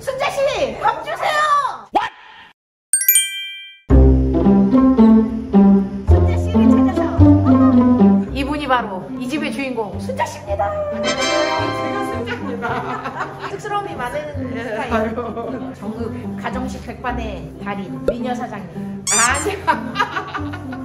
순자씨 밥 주세요. 순자씨를 찾아서 이분이 바로 이 집의 주인공 순자씨입니다. 제가 순자입니다. 쑥스러움이 많은 스타일. 전국 가정식 백반의 달인 미녀 사장님. 아니야.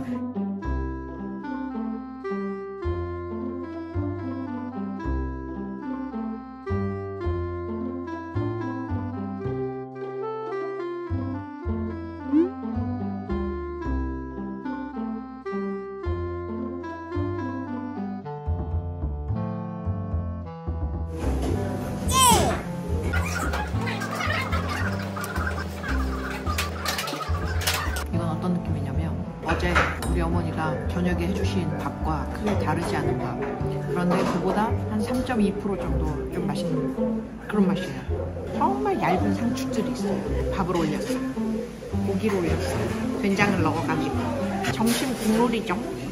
이건 어떤 느낌이냐면 어제 우리 어머니가 저녁에 해주신 밥과 크게 다르지 않은 밥. 그런데 그보다 한 3.2% 정도 좀 맛있는 그런 맛이에요. 정말 얇은 상추들이 있어요. 밥을 올렸어요. 고기를 올렸어요. 된장을 넣어가지고 점심 국룰이죠.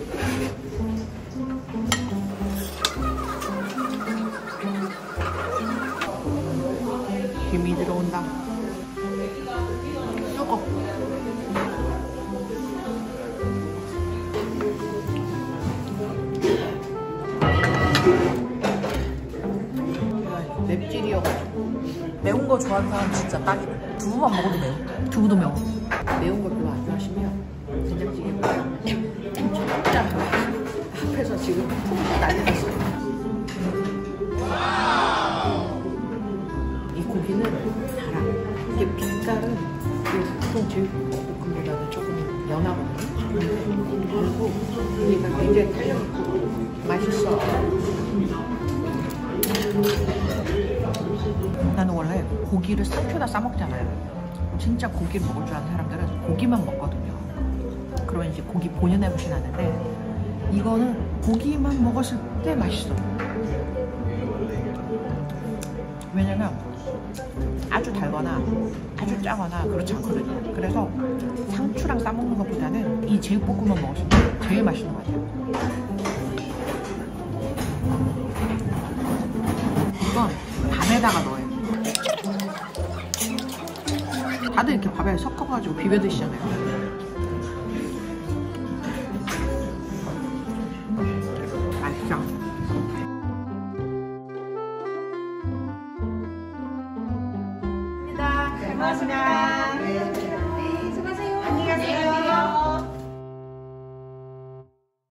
김이 들어온다. 뜨거. 맵찔이어가지고 매운 거 좋아하는 사람 진짜 딱이네. 두부만 먹어도 매워. 두부도 매워. 매운 걸 별로 안 좋아하시면 된장찌개 먹어요. 짠. 앞에서 지금 푹 난리 났어요. 이 고기는 달아. 이게 빛깔은 보통 제육볶음보다는 조금 연하거든요. 그리고 고기가 굉장히 탄력있고 맛있어. 나는 원래 고기를 상표에다 싸먹잖아요. 진짜 고기를 먹을 줄 아는 사람들은 고기만 먹거든요. 그러면 이제 고기 본연의 맛이 나는데 이거는 고기만 먹었을 때 맛있어. 왜냐면 아주 달거나 아주 짜거나 그렇지 않거든요. 그래서 상추랑 싸먹는 것보다는 이 제육볶음만 먹었을 때 제일 맛있는 것 같아요. 이건 밥에다가 넣어요. 다들 이렇게 밥에 섞어가지고 비벼 드시잖아요. 맛있죠? 고맙습니다.